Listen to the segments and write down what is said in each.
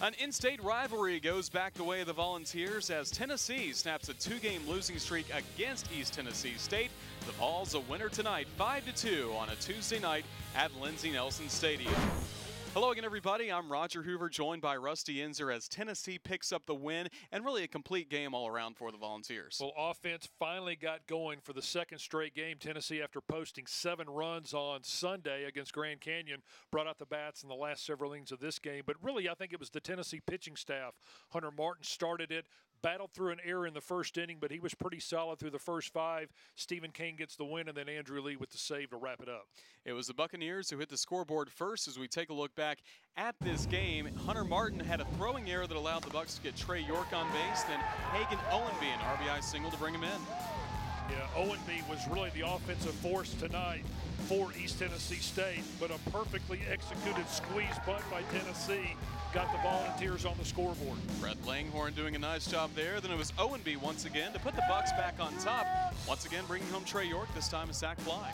An in-state rivalry goes back the way of the Volunteers as Tennessee snaps a two-game losing streak against East Tennessee State. The Vols a winner tonight, 5-2 on a Tuesday night at Lindsey Nelson Stadium. Hello again, everybody. I'm Roger Hoover, joined by Rusty Inzer as Tennessee picks up the win, and really a complete game all around for the Volunteers. Well, offense finally got going for the second straight game. Tennessee, after posting 7 runs on Sunday against Grand Canyon, brought out the bats in the last several innings of this game. But really, I think it was the Tennessee pitching staff. Hunter Martin started it, battled through an error in the first inning, but he was pretty solid through the first 5. Stephen Kane gets the win, and then Andrew Lee with the save to wrap it up. It was the Buccaneers who hit the scoreboard first. As we take a look back at this game, Hunter Martin had a throwing error that allowed the Bucs to get Trey York on base, then Hagan Owenby an RBI single to bring him in. Yeah, Owenby was really the offensive force tonight for East Tennessee State, but a perfectly executed squeeze bunt by Tennessee got the Volunteers on the scoreboard. Brett Langhorn doing a nice job there. Then it was Owenby once again to put the Bucs back on top. Once again bringing home Trey York, this time a sac fly.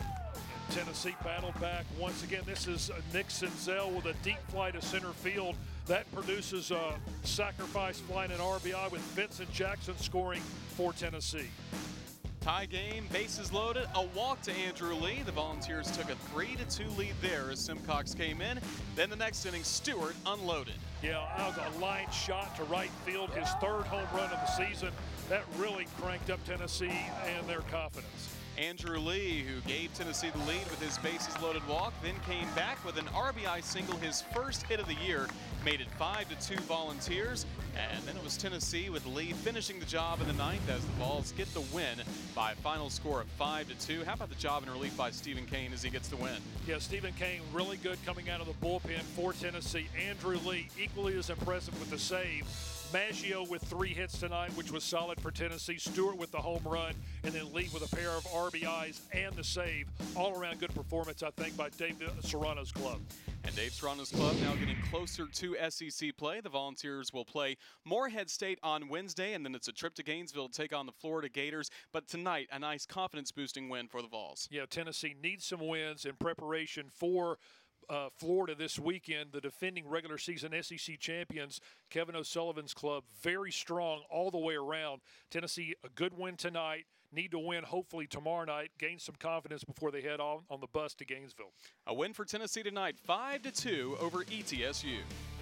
And Tennessee battled back once again. This is Nick Senzel with a deep fly to center field. That produces a sacrifice fly and an RBI with Vincent Jackson scoring for Tennessee. Tie game, bases loaded, a walk to Andrew Lee. The Volunteers took a 3-2 lead there as Simcox came in. Then the next inning, Stewart unloaded. Yeah, that was a line shot to right field, his 3rd home run of the season. That really cranked up Tennessee and their confidence. Andrew Lee, who gave Tennessee the lead with his bases-loaded walk, then came back with an RBI single, his first hit of the year, made it 5-2 Volunteers. And then it was Tennessee with Lee finishing the job in the 9th as the Vols get the win by a final score of 5-2. How about the job in relief by Stephen Kane as he gets the win? Yeah, Stephen Kane really good coming out of the bullpen for Tennessee. Andrew Lee equally as impressive with the save. Maggio with 3 hits tonight, which was solid for Tennessee. Stewart with the home run, and then Lee with a pair of RBIs and the save. All-around good performance, I think, by Dave Serrano's club. And Dave Serrano's club now getting closer to SEC play. The Volunteers will play Morehead State on Wednesday, and then it's a trip to Gainesville to take on the Florida Gators. But tonight, a nice confidence-boosting win for the Vols. Yeah, Tennessee needs some wins in preparation for Florida this weekend. The defending regular season SEC champions, Kevin O'Sullivan's club, very strong all the way around. Tennessee, a good win tonight. Need to win hopefully tomorrow night, gain some confidence before they head on the bus to Gainesville. A win for Tennessee tonight, 5-2 over ETSU.